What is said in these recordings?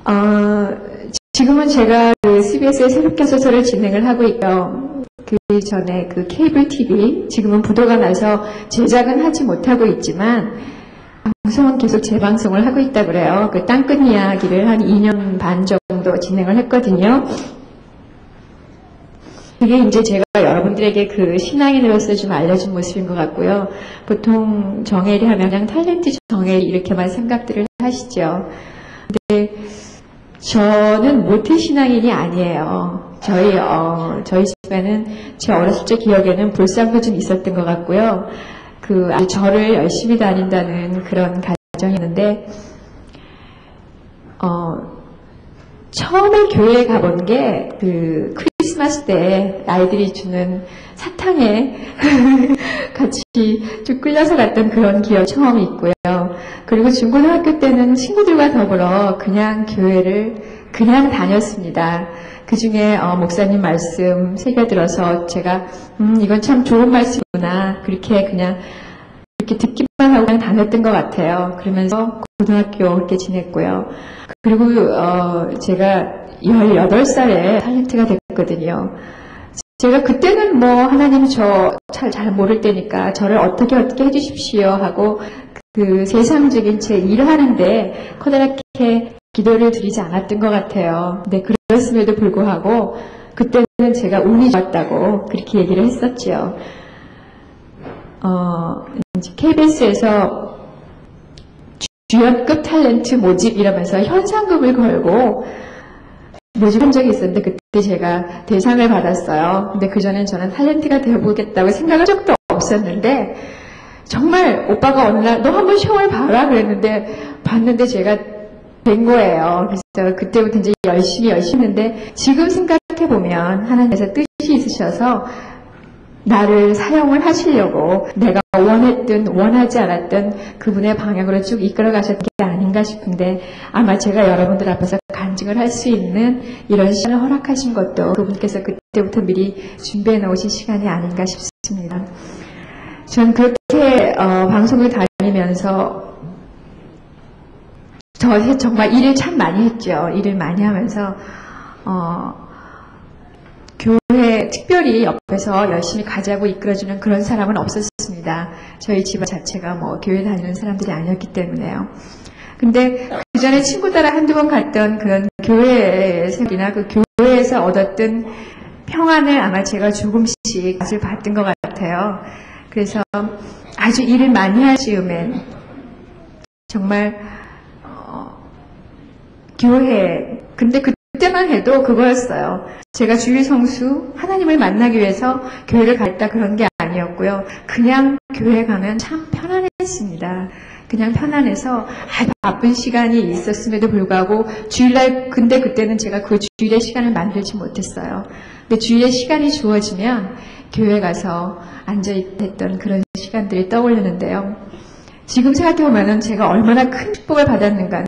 지금은 제가 그 CBS의 새벽교서서를 진행을 하고 있고요. 그 전에 그 케이블 TV, 지금은 부도가 나서 제작은 하지 못하고 있지만 방송은 계속 재방송을 하고 있다 그래요. 그 땅끝 이야기를 한 2년 반 정도 진행을 했거든요. 그게 이제 제가 여러분들에게 그 신앙인으로서 좀 알려준 모습인 것 같고요. 보통 정혜리 하면 그냥 탤런트 정혜리 이렇게만 생각들을 하시죠. 근데 저는 모태신앙인이 아니에요. 저희 집에는 제 어렸을 적 기억에는 불상도 좀 있었던 것 같고요. 아주 절을 열심히 다닌다는 그런 가정이었는데, 처음에 교회에 가본 게 크리스마스 때 아이들이 주는 사탕에 같이 쭉 끌려서 갔던 그런 기억 처음이 있고요. 그리고 중고등학교 때는 친구들과 더불어 그냥 교회를 그냥 다녔습니다. 그 중에 목사님 말씀 새겨들어서 제가 이건 참 좋은 말씀이구나 그렇게 그냥 이렇게 듣기만 하고 그냥 다녔던 것 같아요. 그러면서 고등학교 그렇게 지냈고요. 그리고 제가 18살에 탤런트가 됐거든요. 제가 그때는 뭐 하나님 저 잘 모를 때니까 저를 어떻게 해주십시오 하고 그 세상적인 제 일을 하는데 커다랗게 기도를 드리지 않았던 것 같아요. 근데 그랬음에도 불구하고 그때는 제가 운이 좋았다고 그렇게 얘기를 했었죠. KBS에서 주연급 탤런트 모집 이러면서 현상금을 걸고 모집한 적이 있었는데 그때 제가 대상을 받았어요. 근데 그전엔 저는 탤런트가 되어보겠다고 생각한 적도 없었는데 정말 오빠가 어느 날 너 한번 시험을 봐라 그랬는데 봤는데 제가 된 거예요. 그래서 그때부터 이제 열심히 했는데 지금 생각해보면 하나님께서 뜻이 있으셔서 나를 사용을 하시려고 내가 원했든 원하지 않았든 그분의 방향으로 쭉 이끌어 가셨던 게 아닌가 싶은데 아마 제가 여러분들 앞에서 간증을 할 수 있는 이런 시간을 허락하신 것도 그분께서 그때부터 미리 준비해 놓으신 시간이 아닌가 싶습니다. 전 그렇게 방송을 다니면서 저 정말 일을 참 많이 했죠. 일을 많이 하면서 교회 특별히 옆에서 열심히 가자고 이끌어주는 그런 사람은 없었습니다. 저희 집안 자체가 뭐 교회 다니는 사람들이 아니었기 때문에요. 근데 그 전에 친구 따라 한두 번 갔던 그런 교회 생활이나 그 교회에서 얻었던 평안을 아마 제가 조금씩 맛을 봤던 것 같아요. 그래서 아주 일을 많이 할 즈음엔 정말 교회 근데 그때만 해도 그거였어요. 제가 주일 성수 하나님을 만나기 위해서 교회를 갔다 그런 게 아니었고요. 그냥 교회 가면 참 편안했습니다. 그냥 편안해서 바쁜 시간이 있었음에도 불구하고 주일날 근데 그때는 제가 그 주일의 시간을 만들지 못했어요. 근데 주일에 시간이 주어지면 교회 가서 앉아있던 그런 시간들이 떠오르는데요. 지금 생각해보면 제가 얼마나 큰 축복을 받았는가는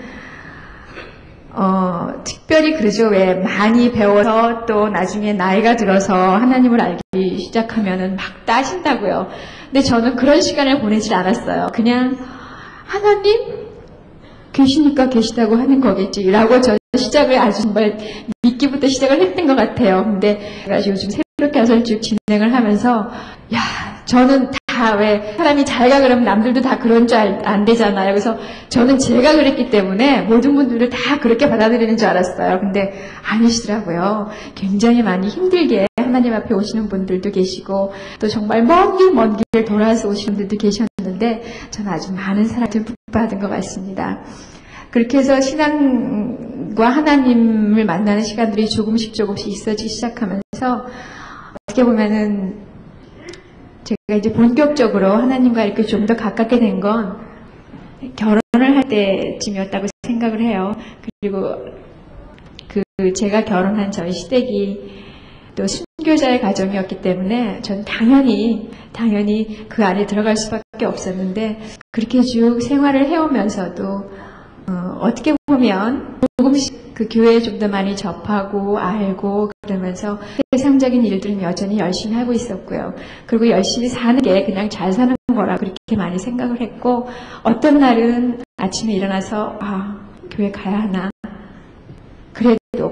특별히 그러죠. 왜 많이 배워서 또 나중에 나이가 들어서 하나님을 알기 시작하면은 막 따신다고요. 근데 저는 그런 시간을 보내질 않았어요. 그냥 하나님 계시니까 계시다고 하는 거겠지라고 저는 시작을 아주 정말 믿기부터 시작을 했던 것 같아요. 근데 제가 요즘 새롭게 와서 쭉 진행을 하면서 저는 다 왜 사람이 잘가 그러면 남들도 다 그런 줄 안 되잖아요. 그래서 저는 제가 그랬기 때문에 모든 분들을 다 그렇게 받아들이는 줄 알았어요. 근데 아니시더라고요. 굉장히 많이 힘들게 하나님 앞에 오시는 분들도 계시고 또 정말 먼 길 돌아서 오시는 분들도 계셨는데 저는 아주 많은 사랑을 받은 것 같습니다. 그렇게 해서 신앙과 하나님을 만나는 시간들이 조금씩 있어지기 시작하면서 어떻게 보면은 제가 이제 본격적으로 하나님과 이렇게 좀 더 가깝게 된 건 결혼을 할 때쯤이었다고 생각을 해요. 그리고 제가 결혼한 저희 시댁이 또 순교자의 가정이었기 때문에 전 당연히 그 안에 들어갈 수밖에 없었는데 그렇게 쭉 생활을 해오면서도 어떻게 보면 조금씩 그 교회에 좀 더 많이 접하고 알고 그러면서 세상적인 일들은 여전히 열심히 하고 있었고요. 그리고 열심히 사는 게 그냥 잘 사는 거라 그렇게 많이 생각을 했고 어떤 날은 아침에 일어나서 교회 가야 하나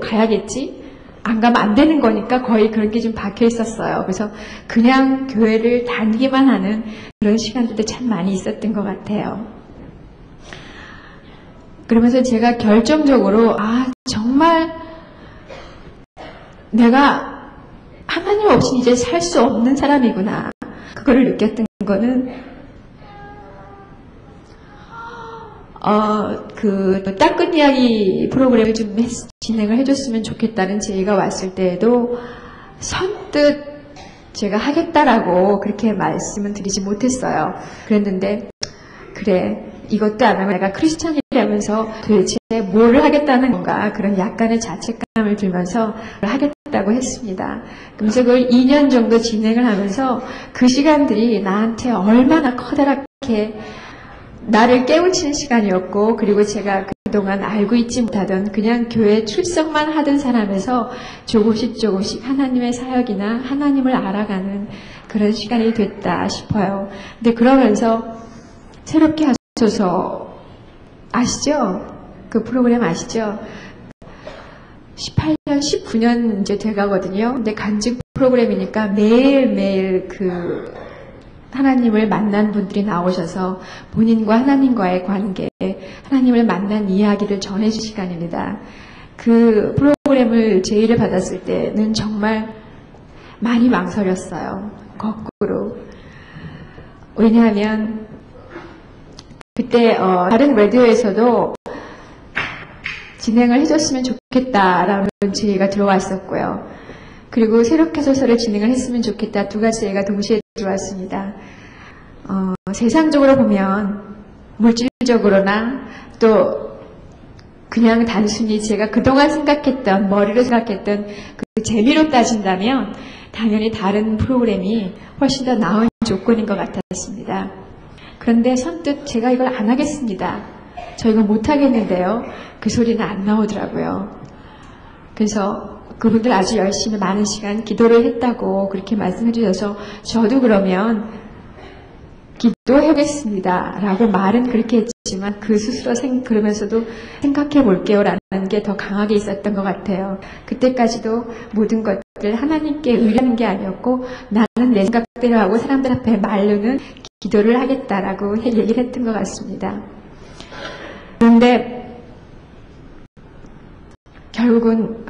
가야겠지? 안 가면 안 되는 거니까 거의 그런 게 좀 박혀 있었어요. 그래서 그냥 교회를 다니기만 하는 그런 시간들도 참 많이 있었던 것 같아요. 그러면서 제가 결정적으로 정말 내가 하나님 없이 이제 살 수 없는 사람이구나. 그거를 느꼈던 거는 따끈 이야기 프로그램을 좀 진행을 해줬으면 좋겠다는 제의가 왔을 때에도 선뜻 제가 하겠다라고 그렇게 말씀은 드리지 못했어요. 그랬는데 그래, 이것도 안 하면 내가 크리스찬이라면서 도대체 뭘 하겠다는 건가, 그런 약간의 자책감을 들면서 하겠다고 했습니다. 그래서 그걸 2년 정도 진행을 하면서 그 시간들이 나한테 얼마나 커다랗게 나를 깨우치는 시간이었고, 그리고 제가 그동안 알고 있지 못하던 그냥 교회 출석만 하던 사람에서 조금씩 하나님의 사역이나 하나님을 알아가는 그런 시간이 됐다 싶어요. 근데 그러면서 새롭게 하소서 아시죠? 그 프로그램 아시죠? 18년, 19년 이제 돼가거든요. 근데 간증 프로그램이니까 매일매일 하나님을 만난 분들이 나오셔서 본인과 하나님과의 관계, 하나님을 만난 이야기를 전해줄 시간입니다. 그 프로그램을 제의를 받았을 때는 정말 많이 망설였어요. 거꾸로. 왜냐하면 그때 다른 라디오에서도 진행을 해줬으면 좋겠다라는 제의가 들어왔었고요. 그리고 새롭게 소설을 진행을 했으면 좋겠다, 두 가지 제의가 동시에 들어왔습니다. 세상적으로 보면 물질적으로나 또 그냥 단순히 제가 그동안 생각했던, 머리로 생각했던 그 재미로 따진다면 당연히 다른 프로그램이 훨씬 더 나은 조건인 것 같았습니다. 그런데 선뜻 제가 이걸 안 하겠습니다. 저 이거 못 하겠는데요. 그 소리는 안 나오더라고요. 그래서 그분들 아주 열심히 많은 시간 기도를 했다고 그렇게 말씀해 주셔서 저도 그러면 기도해보겠습니다 라고 말은 그렇게 했지만 그 스스로 그러면서도 생각해 볼게요 라는 게 더 강하게 있었던 것 같아요. 그때까지도 모든 것들 하나님께 의뢰하는 게 아니었고 나는 내 생각대로 하고 사람들 앞에 말로는 기도를 하겠다라고 얘기를 했던 것 같습니다. 그런데 결국은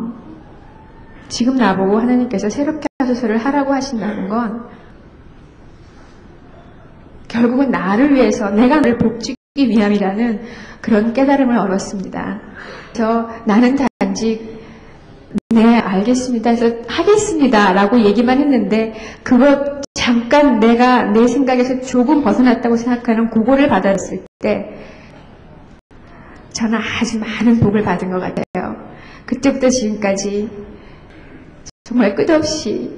지금 나보고 하나님께서 새롭게 하소서를 하라고 하신다는 건 결국은 나를 위해서, 내가 나를 복주기 위함이라는 그런 깨달음을 얻었습니다. 그래서 나는 단지 네 알겠습니다 해서 하겠습니다 라고 얘기만 했는데 그거 잠깐 내가 내 생각에서 조금 벗어났다고 생각하는 그거를 받았을 때 저는 아주 많은 복을 받은 것 같아요. 그때부터 지금까지 정말 끝없이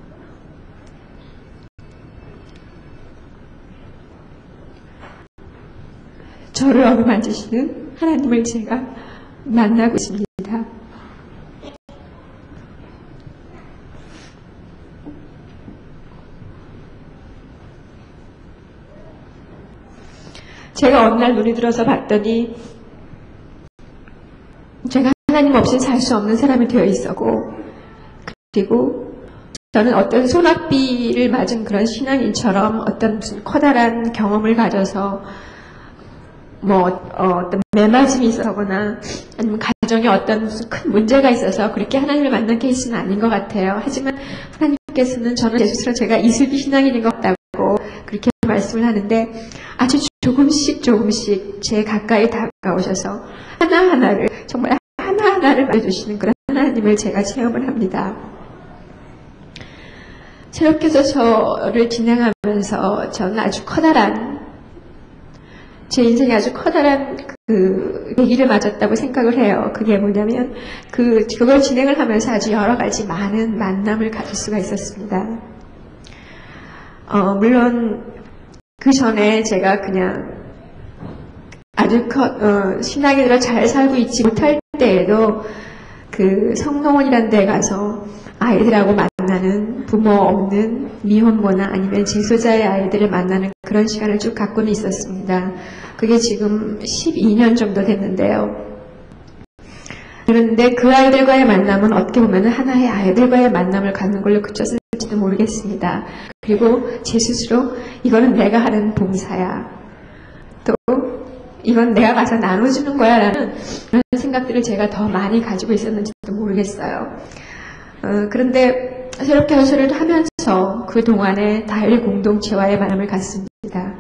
저를 어루만지시는 하나님을 제가 만나고 있습니다. 제가 어느 날 눈이 들어서 봤더니 제가 하나님 없이 살 수 없는 사람이 되어 있었고, 그리고 저는 어떤 소낙비를 맞은 그런 신앙인처럼 어떤 무슨 커다란 경험을 가져서 어떤 매맞음이 있어서거나 아니면 가정에 어떤 무슨 큰 문제가 있어서 그렇게 하나님을 만난 케이스는 아닌 것 같아요. 하지만 하나님께서는 저는 제 스스로 제가 이슬비 신앙인인 것 같다고 그렇게 말씀을 하는데 아주 조금씩 제 가까이 다가오셔서 하나하나를, 정말 하나하나를 말해주시는 그런 하나님을 제가 체험을 합니다. 새롭게 저를 진행하면서 저는 아주 제 인생에 아주 커다란 계기를 맞았다고 생각을 해요. 그게 뭐냐면 그걸 진행을 하면서 아주 여러 가지 많은 만남을 가질 수가 있었습니다. 물론 그 전에 제가 그냥 아주 신앙인으로 잘 살고 있지 못할 때에도 그 성농원이라는 데 가서 아이들하고 만나는, 부모 없는 미혼모나 아니면 재소자의 아이들을 만나는 그런 시간을 쭉 갖고는 있었습니다. 그게 지금 12년 정도 됐는데요. 그런데 그 아이들과의 만남은 어떻게 보면 하나의 아이들과의 만남을 갖는 걸로 그쳤을지도 모르겠습니다. 그리고 제 스스로 이거는 내가 하는 봉사야. 또 이건 내가 가서 나눠주는 거야 라는 그런 생각들을 제가 더 많이 가지고 있었는지도 모르겠어요. 그런데 새롭게 연설을 하면서 그동안에 다일 공동체와의 만남을 갖습니다.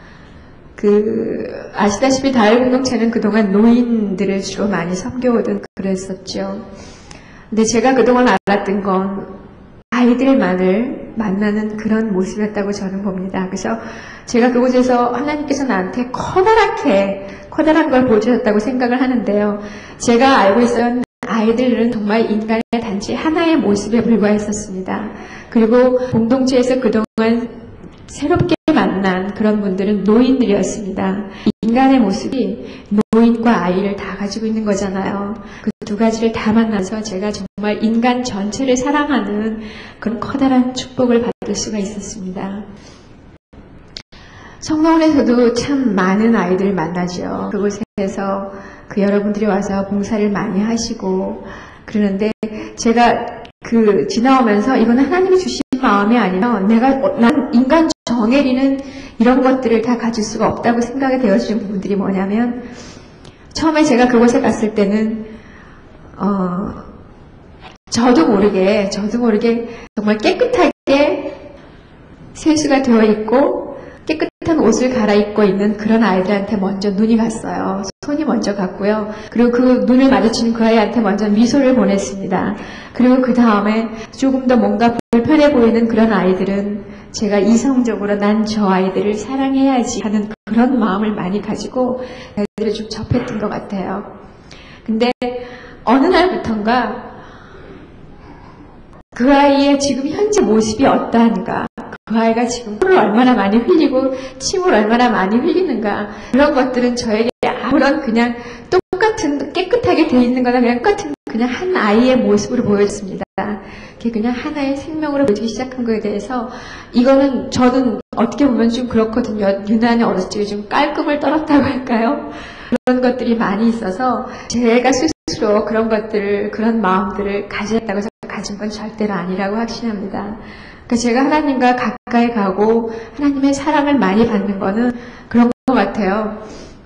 아시다시피 다일 공동체는 그동안 노인들을 주로 많이 섬겨오던 그랬었죠. 근데 제가 그동안 알았던 건 아이들만을 만나는 그런 모습이었다고 저는 봅니다. 그래서 제가 그곳에서 하나님께서 나한테 커다란 걸 보여주셨다고 생각을 하는데요. 제가 알고 있었던 아이들은 정말 인간의 단지 하나의 모습에 불과했었습니다. 그리고 공동체에서 그동안 새롭게 만난 그런 분들은 노인들이었습니다. 인간의 모습이 노인과 아이를 다 가지고 있는 거잖아요. 그 두 가지를 다 만나서 제가 정말 인간 전체를 사랑하는 그런 커다란 축복을 받을 수가 있었습니다. 성공원에서도 참 많은 아이들을 만나죠. 그곳에서 여러분들이 와서 봉사를 많이 하시고 그러는데 제가 지나오면서 이건 하나님이 주신 마음이 아니면 난 인간 정해리는 이런 것들을 다 가질 수가 없다고 생각이 되어지는 부분들이 뭐냐면 처음에 제가 그곳에 갔을 때는 저도 모르게 정말 깨끗하게 세수가 되어 있고 깨끗한 옷을 갈아입고 있는 그런 아이들한테 먼저 눈이 갔어요. 손이 먼저 갔고요. 그리고 그 눈을 마주치는 그 아이한테 먼저 미소를 보냈습니다. 그리고 그 다음에 조금 더 뭔가 불편해 보이는 그런 아이들은 제가 이성적으로 난 저 아이들을 사랑해야지 하는 그런 마음을 많이 가지고 아이들을 좀 접했던 것 같아요. 근데 어느 날부턴가 그 아이의 지금 현재 모습이 어떠한가, 그 아이가 지금 코를 얼마나 많이 흘리고 침을 얼마나 많이 흘리는가, 그런 것들은 저에게 아무런 그냥 똑같은 깨끗하게 되어 있는 거나 그냥 똑같은 그냥 한 아이의 모습으로 보였습니다. 그게 그냥 하나의 생명으로 보이기 시작한 거에 대해서 이거는 저는 어떻게 보면 좀 그렇거든요. 유난히 어렸을 적에 좀 깔끔을 떨었다고 할까요? 그런 것들이 많이 있어서 제가 스스로 그런 것들을, 그런 마음들을 가졌다고 해서 가진 건 절대로 아니라고 확신합니다. 그러니까 제가 하나님과 가까이 가고 하나님의 사랑을 많이 받는 거는 그런 것 같아요.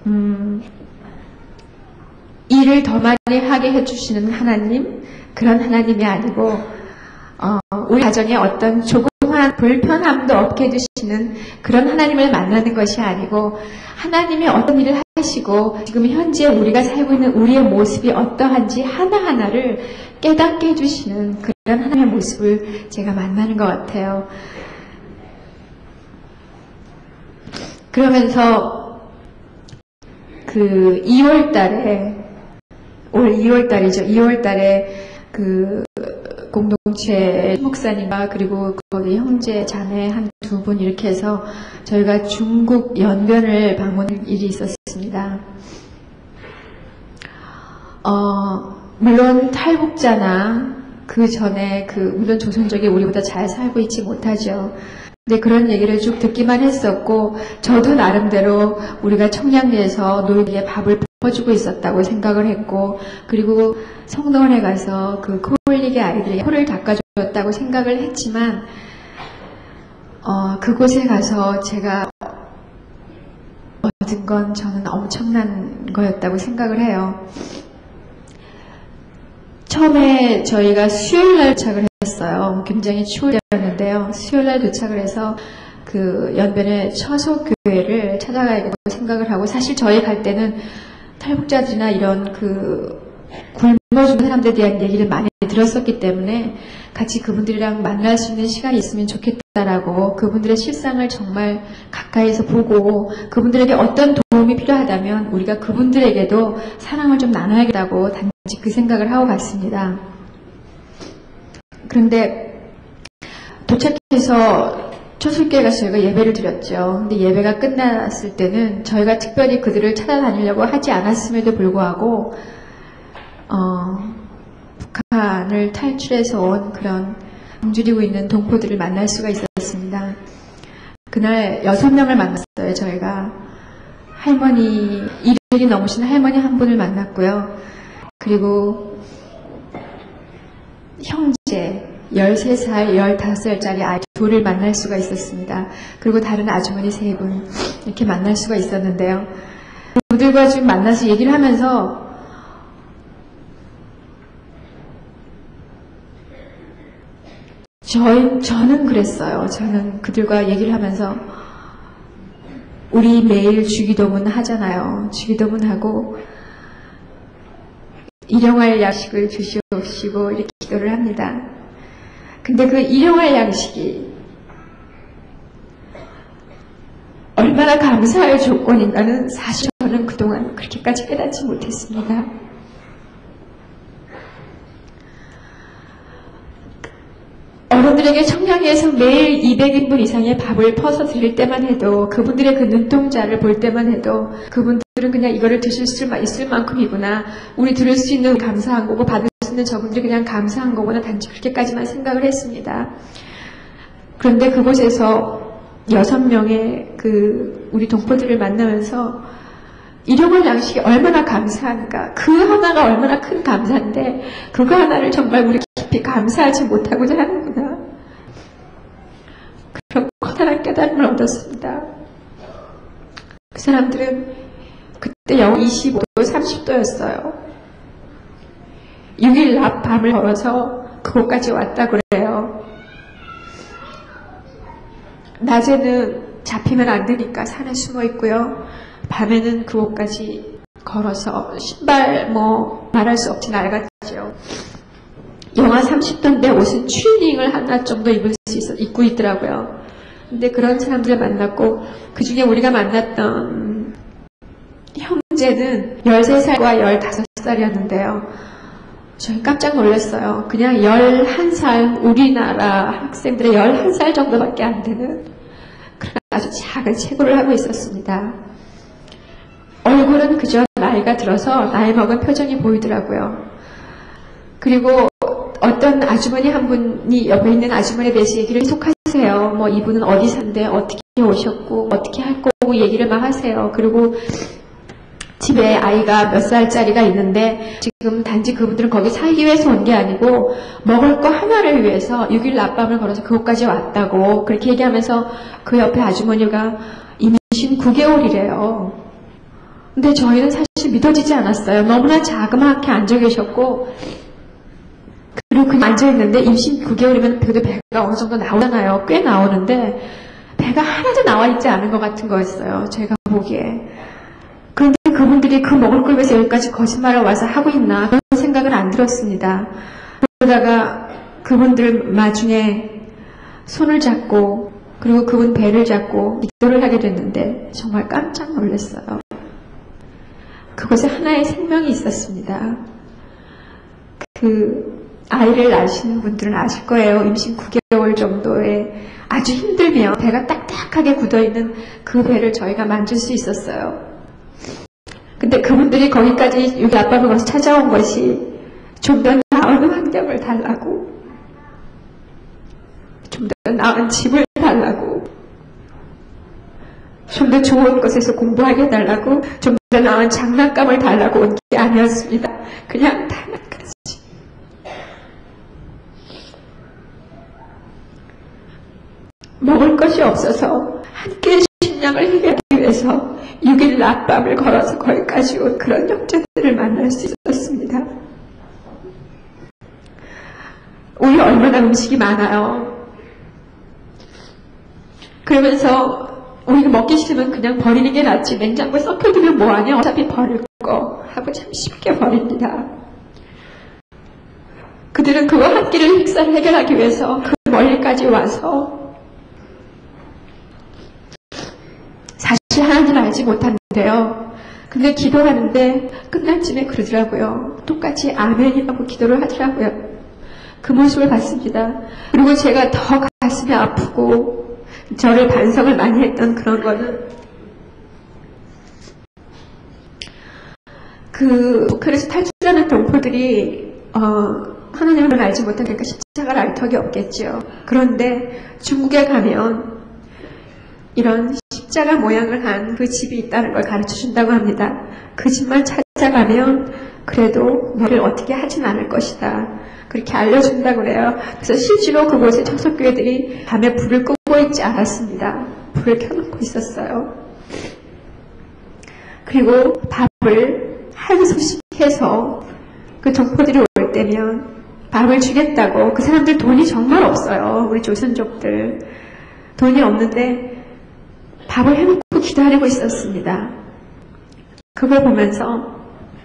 일을 더 많이 하게 해주시는 하나님, 그런 하나님이 아니고 우리 가정에 어떤 조그만 불편함도 없게 해주시는 그런 하나님을 만나는 것이 아니고 하나님이 어떤 일을 하시고 지금 현재 우리가 살고 있는 우리의 모습이 어떠한지 하나하나를 깨닫게 해주시는 그런 하나님의 모습을 제가 만나는 것 같아요. 그러면서 그 2월달에 올 2월달이죠. 2월달에 그 공동체 목사님과 그리고 거기 형제 자매 한 두 분 이렇게 해서 저희가 중국 연변을 방문할 일이 있었습니다. 물론 탈북자나 그 전에 물론 조선족이 우리보다 잘 살고 있지 못하죠. 근데 그런 얘기를 쭉 듣기만 했었고 저도 나름대로 우리가 청량리에서 노인에게 밥을 퍼주고 있었다고 생각을 했고 그리고 성동원에 가서 그 코올리게 아이들에게 코를 닦아줬다고 생각을 했지만 그곳에 가서 제가 얻은 건 저는 엄청난 거였다고 생각을 해요. 처음에 저희가 수요일날 도착을 했어요. 굉장히 추울 때였는데요. 수요일날 도착을 해서 그 연변의 처소교회를 찾아가야겠다고 생각을 하고 사실 저희 갈 때는 탈북자들이나 이런 굶어 죽는 사람들에 대한 얘기를 많이 들었었기 때문에 같이 그분들이랑 만날 수 있는 시간이 있으면 좋겠다라고 그분들의 실상을 정말 가까이서 보고 그분들에게 어떤 도움이 필요하다면 우리가 그분들에게도 사랑을 좀 나눠야겠다고 단지 그 생각을 하고 갔습니다. 그런데 도착해서 초슬교회 가서 저희가 예배를 드렸죠. 근데 예배가 끝났을 때는 저희가 특별히 그들을 찾아다니려고 하지 않았음에도 불구하고 북한을 탈출해서 온 그런 굶주리고 있는 동포들을 만날 수가 있었습니다. 그날 6명을 만났어요. 저희가 할머니, 1일이 넘으신 할머니 한 분을 만났고요. 그리고 형제 13살, 15살짜리 아이 둘을 만날 수가 있었습니다. 그리고 다른 아주머니 3분 이렇게 만날 수가 있었는데요. 그들과 좀 만나서 얘기를 하면서 저는 그랬어요. 저는 그들과 얘기를 하면서 우리 매일 주기도문 하잖아요. 주기도문 하고 일용할 양식을 주시옵시고 이렇게 기도를 합니다. 근데 그 일용할 양식이 얼마나 감사할 조건인가는 사실 저는 그동안 그렇게까지 깨닫지 못했습니다. 어른들에게 청량리에서 매일 200인분 이상의 밥을 퍼서 드릴 때만 해도 그분들의 그 눈동자를 볼 때만 해도 그분들은 그냥 이거를 드실 수 있을 만큼이구나. 우리 들을 수 있는 감사한 거고 받을 수 있는 저분들이 그냥 감사한 거구나. 단지 그렇게까지만 생각을 했습니다. 그런데 그곳에서 6명의 우리 동포들을 만나면서 일용할 양식이 얼마나 감사한가. 그 하나가 얼마나 큰 감사인데 그거 하나를 정말 우리 깊이 감사하지 못하고자 하는구나. 그런 커다란 깨달음을 얻었습니다. 그 사람들은 그때 영하 25도, 30도였어요. 6일 낮 밤을 걸어서 그곳까지 왔다 그래요. 낮에는 잡히면 안 되니까 산에 숨어 있고요. 밤에는 그곳까지 걸어서 신발 말할 수 없이 낡았죠. 영하 30도인데 옷은 추리닝을 하나 정도 입고 있더라고요. 근데 그런 사람들을 만났고 그 중에 우리가 만났던 형제는 13살과 15살이었는데요. 저희 깜짝 놀랐어요. 그냥 11살, 우리나라 학생들의 11살 정도밖에 안 되는 그런 아주 작은 체구를 하고 있었습니다. 얼굴은 그저 나이가 들어서 나이 먹은 표정이 보이더라고요. 그리고 어떤 아주머니 한 분이 옆에 있는 아주머니에 대해서 얘기를 계속하세요. 이분은 어디 산대, 어떻게 오셨고, 어떻게 할 거고 얘기를 막 하세요. 그리고 집에 아이가 몇 살짜리가 있는데 지금 단지 그분들은 거기 살기 위해서 온 게 아니고 먹을 거 하나를 위해서 6일 낮밤을 걸어서 그곳까지 왔다고 그렇게 얘기하면서 그 옆에 아주머니가 임신 9개월이래요. 근데 저희는 사실 믿어지지 않았어요. 너무나 자그맣게 앉아 계셨고 그리고 그냥 앉아있는데 임신 9개월이면 그래도 배가 어느 정도 나오잖아요. 꽤 나오는데 배가 하나도 나와 있지 않은 것 같은 거였어요. 제가 보기에. 그런데 그분들이 그 먹을 걸 위해서 여기까지 거짓말을 와서 하고 있나 그런 생각은 안 들었습니다. 그러다가 그분들 마중에 손을 잡고 그리고 그분 배를 잡고 기도를 하게 됐는데 정말 깜짝 놀랐어요. 그곳에 하나의 생명이 있었습니다. 그 아이를 낳으시는 분들은 아실 거예요. 임신 9개월 정도에 아주 힘들면 배가 딱딱하게 굳어있는 그 배를 저희가 만질 수 있었어요. 근데 그분들이 거기까지 여기 아빠를 걸어서 찾아온 것이 좀 더 나은 환경을 달라고, 좀 더 나은 집을 달라고, 좀 더 좋은 곳에서 공부하게 해달라고, 좀 더 나은 장난감을 달라고 온 게 아니었습니다. 그냥 단 한 가지. 먹을 것이 없어서 한 끼의 식량을 해결하기 위해서 6일 낮밤을 걸어서 거기까지 온 그런 형제들을 만날 수 있었습니다. 우리 얼마나 음식이 많아요. 그러면서 우리가 먹기 싫으면 그냥 버리는 게 낫지. 냉장고에 썩혀두면 뭐하냐. 어차피 버릴 거 하고 참 쉽게 버립니다. 그들은 그거 한 끼를 식사를 해결하기 위해서 그 멀리까지 와서 사실 하나님을 알지 못하는데요. 근데 기도하는데 끝날 쯤에 그러더라고요. 똑같이 아멘이라고 기도를 하더라고요. 그 모습을 봤습니다. 그리고 제가 더 가슴이 아프고 저를 반성을 많이 했던 그런 거는 그 북한에서 탈출하는 동포들이 하나님을 알지 못하니까 십자가를 알 턱이 없겠죠. 그런데 중국에 가면 이런 십자가 모양을 한 그 집이 있다는 걸 가르쳐 준다고 합니다. 그 집만 찾아가면 그래도 너를 어떻게 하진 않을 것이다. 그렇게 알려준다고 그래요. 그래서 실제로 그곳에 청소교회들이 밤에 불을 끄고 있지 않았습니다. 불을 켜놓고 있었어요. 그리고 밥을 한 소식해서 그 동포들이 올 때면 밥을 주겠다고. 그 사람들 돈이 정말 없어요. 우리 조선족들 돈이 없는데 밥을 해놓고 기다리고 있었습니다. 그걸 보면서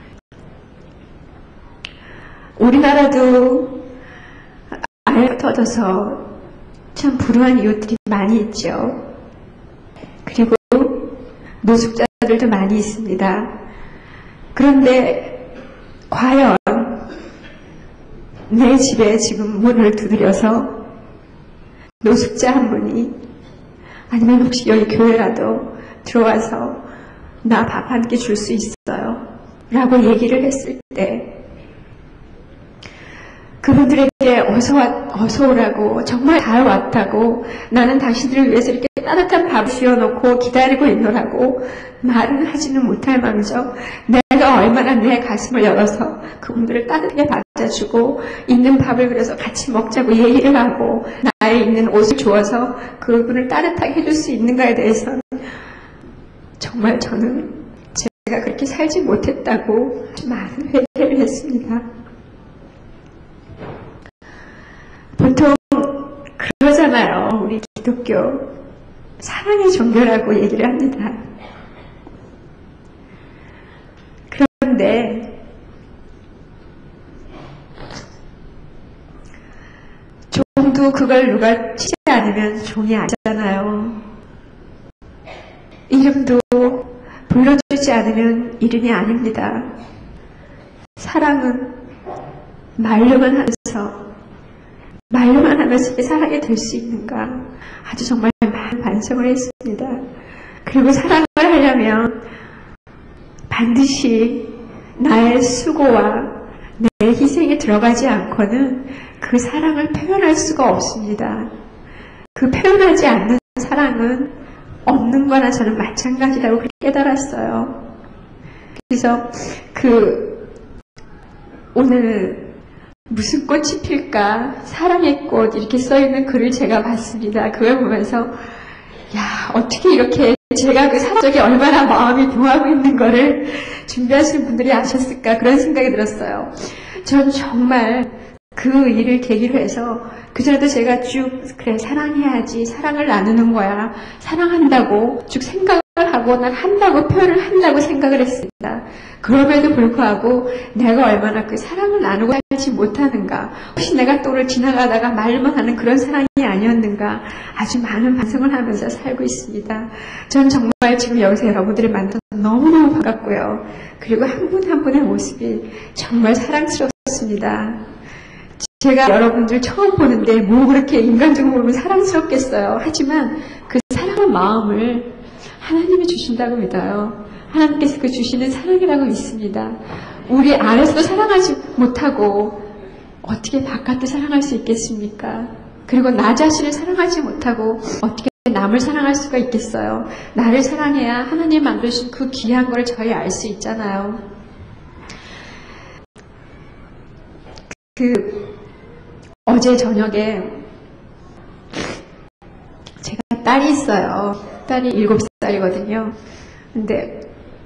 우리나라도 알가 터져서 참 불우한 이웃들이 많이 있죠. 그리고 노숙자들도 많이 있습니다. 그런데 과연 내 집에 지금 문을 두드려서 노숙자 한 분이 아니면 혹시 여기 교회라도 들어와서 나 밥 한 끼 줄 수 있어요? 라고 얘기를 했을 때 그분들에게 어서 오라고 정말 잘 왔다고 나는 당신들을 위해서 이렇게 따뜻한 밥 씌워놓고 기다리고 있노라고 말은 하지는 못할 망정 내가 얼마나 내 가슴을 열어서 그분들을 따뜻하게 받아주고 있는 밥을 그려서 같이 먹자고 얘기를 하고 나에 있는 옷을 주어서 그분을 따뜻하게 해줄 수 있는가에 대해서는 정말 저는 제가 그렇게 살지 못했다고 많은 회개를 했습니다. 보통 그러잖아요. 우리 기독교 사랑의 종교라고 얘기를 합니다. 그런데 종도 그걸 누가 치지 않으면 종이 아니잖아요. 이름도 불러주지 않으면 이름이 아닙니다. 사랑은 말로만 하면서 사랑이 될 수 있는가 아주 정말 많은 반성을 했습니다. 그리고 사랑을 하려면 반드시 나의 수고와 내 희생이 들어가지 않고는 그 사랑을 표현할 수가 없습니다. 그 표현하지 않는 사랑은 없는 거나 저는 마찬가지라고 깨달았어요. 그래서 오늘 무슨 꽃이 필까? 사랑의 꽃 이렇게 써있는 글을 제가 봤습니다. 그걸 보면서 야 어떻게 이렇게 제가 그 사적이 얼마나 마음이 동하고 있는 거를 준비하시는 분들이 아셨을까 그런 생각이 들었어요. 전 정말 그 일을 계기로 해서 그전에도 제가 쭉 그래 사랑해야지 사랑을 나누는 거야 사랑한다고 쭉 생각을 하고 난 한다고 표현을 한다고 생각을 했습니다. 그럼에도 불구하고 내가 얼마나 그 사랑을 나누고 살지 못하는가 혹시 내가 또 오늘 지나가다가 말만 하는 그런 사랑이 아니었는가 아주 많은 반성을 하면서 살고 있습니다. 전 정말 지금 여기서 여러분들을 만나서 너무너무 반갑고요. 그리고 한 분 한 분의 모습이 정말 사랑스럽습니다. 제가 여러분들 처음 보는데 뭐 그렇게 인간적으로 보면 사랑스럽겠어요. 하지만 그 사랑의 마음을 하나님이 주신다고 믿어요. 하나님께서 그 주시는 사랑이라고 믿습니다. 우리 안에서도 사랑하지 못하고 어떻게 바깥을 사랑할 수 있겠습니까? 그리고 나 자신을 사랑하지 못하고 어떻게 남을 사랑할 수가 있겠어요? 나를 사랑해야 하나님 만드신 그 귀한 걸 저희 알 수 있잖아요. 어제 저녁에 제가 딸이 있어요. 딸이 7살이거든요. 근데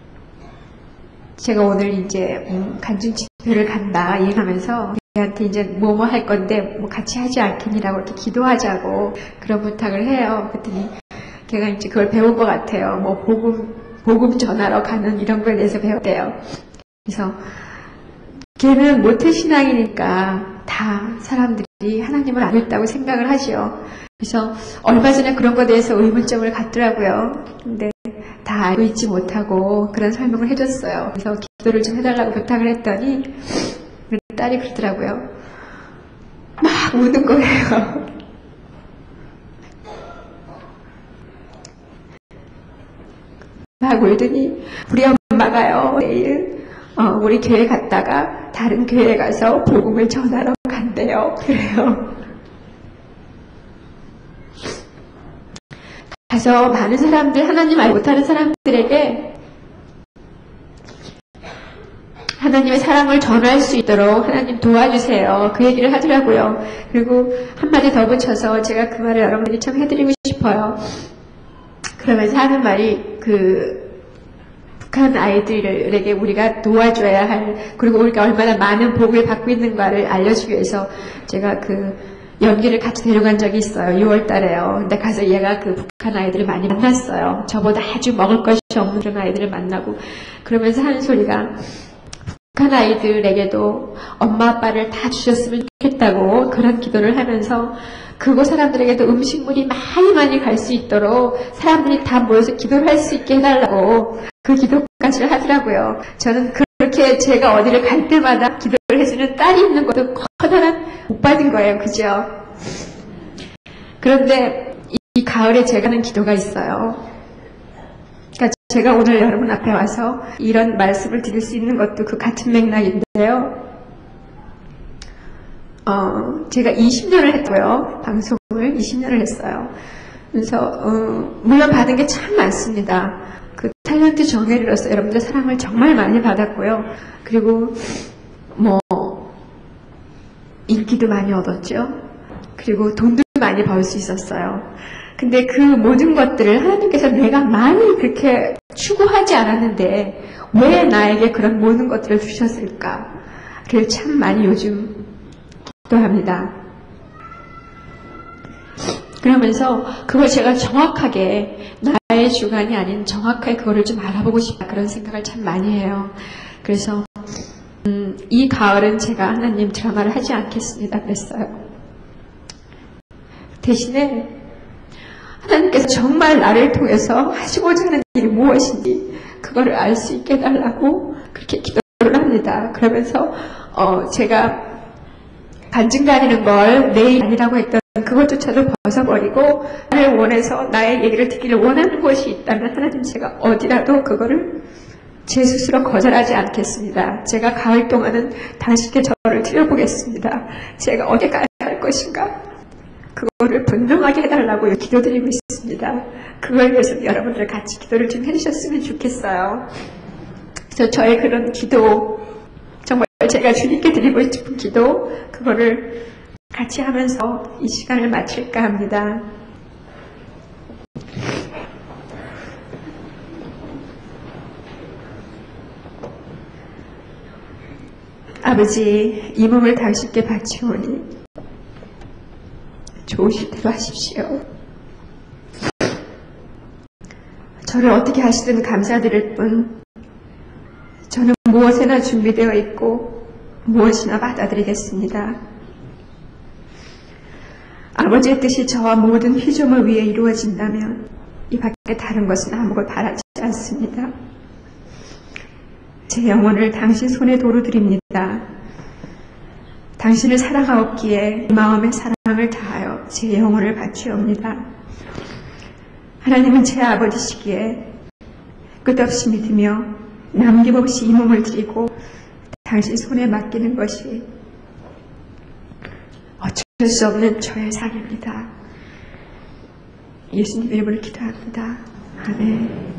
제가 오늘 이제 간증 집회를 간다 얘기하면서 걔한테 이제 뭐뭐 할 건데 뭐 같이 하지 않겠니라고 이렇게 기도하자고 그런 부탁을 해요. 그랬더니 걔가 이제 그걸 배운 것 같아요. 뭐 복음 전하러 가는 이런 거에 대해서 배웠대요. 그래서 걔는 모태신앙이니까 다 사람들이 하나님을 안 했다고 생각을 하죠. 그래서 얼마 전에 그런 것에 대해서 의문점을 갖더라고요. 근데 다 알고 있지 못하고 그런 설명을 해줬어요. 그래서 기도를 좀 해달라고 부탁을 했더니 우리 딸이 그러더라고요. 막 우는 거예요. 막 울더니 우리 엄마가요 내일 우리 교회 갔다가 다른 교회에 가서 복음을 전하러 간대요. 그래요. 가서 많은 사람들 하나님 알지 못하는 사람들에게 하나님의 사랑을 전할 수 있도록 하나님 도와주세요. 그 얘기를 하더라고요. 그리고 한마디 더 붙여서 제가 그 말을 여러분들이 참 해드리고 싶어요. 그러면서 하는 말이 북한 아이들에게 우리가 도와줘야 할, 그리고 우리가 얼마나 많은 복을 받고 있는가를 알려주기 위해서 제가 연기를 같이 데려간 적이 있어요. 6월 달에요. 근데 가서 얘가 북한 아이들을 많이 만났어요. 저보다 아주 먹을 것이 없는 그런 아이들을 만나고, 그러면서 하는 소리가 북한 아이들에게도 엄마 아빠를 다 주셨으면 좋겠다고 그런 기도를 하면서 그곳 사람들에게도 음식물이 많이 갈 수 있도록 사람들이 다 모여서 기도를 할 수 있게 해달라고 그 기도까지 하더라고요. 저는 그렇게 제가 어디를 갈 때마다 기도를 해주는 딸이 있는 것도 커다란 복 받은 거예요. 그죠? 그런데 이 가을에 제가 하는 기도가 있어요. 그러니까 제가 오늘 여러분 앞에 와서 이런 말씀을 드릴 수 있는 것도 그 같은 맥락인데요. 제가 20년을 했고요. 방송을 20년을 했어요. 그래서 물론 받은 게 참 많습니다. 그 탤런트 정예리로서 여러분들 사랑을 정말 많이 받았고요. 그리고 인기도 많이 얻었죠. 그리고 돈도 많이 벌 수 있었어요. 근데 그 모든 것들을 하나님께서 내가 많이 그렇게 추구하지 않았는데 왜 나에게 그런 모든 것들을 주셨을까를 참 많이 요즘 기도합니다. 그러면서 그걸 제가 정확하게 나의 주관이 아닌 정확하게 그거를 좀 알아보고 싶다 그런 생각을 참 많이 해요. 그래서 이 가을은 제가 하나님 드라마를 하지 않겠습니다 그랬어요. 대신에 하나님께서 정말 나를 통해서 하시고자 하는 일이 무엇인지 그거를 알 수 있게 해달라고 그렇게 기도를 합니다. 그러면서 제가 간증 다니는 걸 내일 아니라고 했던 그것조차도 벗어버리고 나를 원해서 나의 얘기를 듣기를 원하는 곳이 있다면 하나님 제가 어디라도 그거를 제 스스로 거절하지 않겠습니다. 제가 가을 동안은 당신께 저를 드려보겠습니다. 제가 어디 가야 할 것인가? 그거를 분명하게 해달라고 기도드리고 있습니다. 그걸 위해서 여러분들 같이 기도를 좀 해주셨으면 좋겠어요. 그래서 저의 그런 기도, 정말 제가 주님께 드리고 싶은 기도, 그거를 같이 하면서 이 시간을 마칠까 합니다. 아버지, 이 몸을 당신께 바치오니 좋으실 대로 하십시오. 저를 어떻게 하시든 감사드릴 뿐 저는 무엇에나 준비되어 있고 무엇이나 받아들이겠습니다. 아버지의 뜻이 저와 모든 피조물 위에 이루어진다면 이 밖에 다른 것은 아무것도 바라지 않습니다. 제 영혼을 당신 손에 도로 드립니다. 당신을 사랑하옵기에 마음의 사랑을 다하여 제 영혼을 바치옵니다. 하나님은 제 아버지시기에 끝없이 믿으며 남김없이 이 몸을 드리고 당신 손에 맡기는 것이 어쩔 수 없는 저의 상입니다. 예수님 이름으로 기도합니다. 아멘.